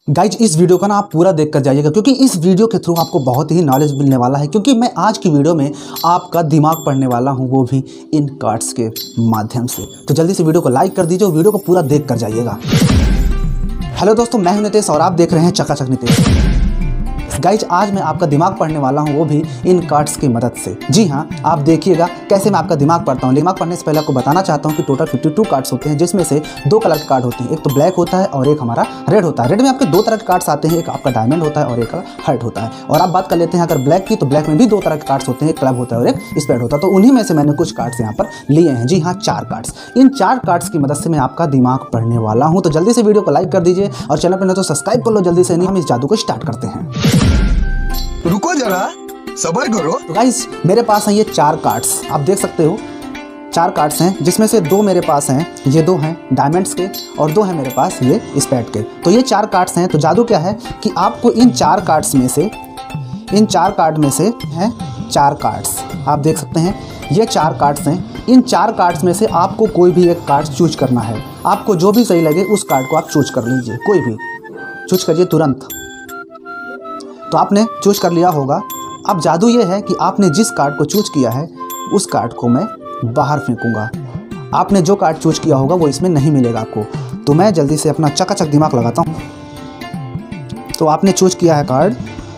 Guys इस video का ना आप पूरा देख कर जाइएगा, क्योंकि इस वीडियो के थ्रू आपको बहुत ही नॉलेज मिलने वाला है। क्योंकि मैं आज की वीडियो में आपका दिमाग पढ़ने वाला हूं, वो भी इन कार्ड्स के माध्यम से। तो जल्दी से वीडियो को लाइक कर दीजिए और वीडियो को पूरा देख कर जाइएगा। हेलो दोस्तों, मैं हूं नितेश और आप देख रहे हैं चकाचक नितेश। गाइज आज मैं आपका दिमाग पढ़ने वाला हूं, वो भी इन कार्ड्स की मदद से। जी हाँ, आप देखिएगा कैसे मैं आपका दिमाग पढ़ता हूं। दिमाग पढ़ने से पहले आपको बताना चाहता हूं कि टोटल 52 कार्ड्स होते हैं, जिसमें से दो कलर के कार्ड होते हैं। एक तो ब्लैक होता है और एक हमारा रेड होता है। रेड में आपके दो तरह के कार्ड्स आते हैं, एक आपका डायमंड होता है और एक हार्ट होता है। और आप बात कर लेते हैं अगर ब्लैक की, तो ब्लैक में भी दो तरह के कार्ड्स होते हैं, एक क्लब होता है और एक स्पेड होता है। तो उन्हीं में से मैंने कुछ कार्ड्स यहाँ पर लिए हैं। जी हाँ, 4 कार्ड्स। इन 4 कार्ड्स की मदद से मैं आपका दिमाग पढ़ने वाला हूँ। तो जल्दी से वीडियो को लाइक कर दीजिए और चैनल पर न तो सब्सक्राइब कर लो जल्दी से। नहीं, हम इस जादू को स्टार्ट करते हैं। रुको जरा, सब्र करो। तो गाइस मेरे पास हैं ये 4 कार्ड्स, आप देख सकते हो 4 कार्ड्स हैं, जिसमें से 2 मेरे पास हैं, ये 2 हैं डायमंड्स के और 2 हैं मेरे पास ये स्पेड के। तो ये 4 कार्ड्स हैं। तो जादू क्या है कि आपको इन 4 कार्ड्स में से, इन 4 कार्ड में से हैं 4 कार्ड्स, आप देख सकते हैं ये 4 कार्ड्स हैं। इन 4 कार्ड्स में से आपको कोई भी एक कार्ड चूज करना है। आपको जो भी सही लगे उस कार्ड को आप चूज कर लीजिए, कोई भी चूज करिए तुरंत। तो आपने चूज कर लिया होगा। अब जादू ये है कि आपने जिस कार्ड को चूज किया है उस कार्ड को मैं बाहर फेंकूंगा। आपने जो कार्ड चूज किया होगा वो इसमें नहीं मिलेगा आपको। तो मैं जल्दी से अपना चकाचक दिमाग लगाता हूँ। तो आपने चूज किया है कार्ड,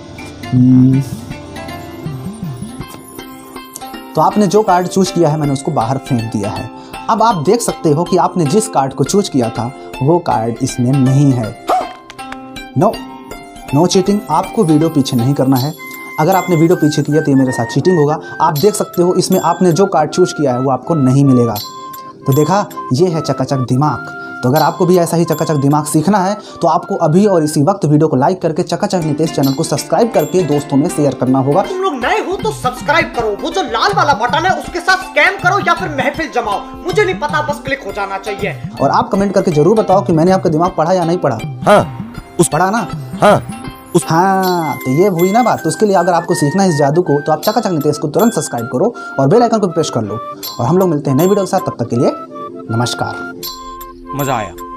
तो आपने जो कार्ड चूज किया है मैंने उसको बाहर फेंक दिया है। अब आप देख सकते हो कि आपने जिस कार्ड को चूज किया था वो कार्ड इसमें नहीं है। नो चीटिंग, आपको वीडियो पीछे नहीं करना है। अगर आपने वीडियो पीछे किया तो ये मेरे साथ चीटिंग होगा। आप देख सकते हो इसमें आपने जो कार्ड चूज किया है वो आपको नहीं मिलेगा। तो देखा, ये है चकाचक दिमाग। तो अगर आपको भी ऐसा ही चकाचक दिमाग सीखना है तो आपको अभी और इसी वक्त वीडियो को लाइक करके चकाचक नितेश चैनल को सब्सक्राइब करके दोस्तों में शेयर करना होगा। तुम लोग नए हो तो सब्सक्राइब करो, वो जो लाल वाला बटन है उसके साथ स्कैम करो या फिर महफिल जमाओ, मुझे नहीं पता, बस क्लिक हो जाना चाहिए। और आप कमेंट करके जरूर बताओ कि मैंने आपका दिमाग पढ़ा या नहीं पढ़ा। हाँ, पढ़ा ना? हाँ, तो ये हुई ना बात। तो उसके लिए अगर आपको सीखना है इस जादू को तो आप चकाचक नितेश को तुरंत सब्सक्राइब करो और बेल आइकन को प्रेस कर लो। और हम लोग मिलते हैं नए वीडियो के साथ, तब तक के लिए नमस्कार। मजा आया।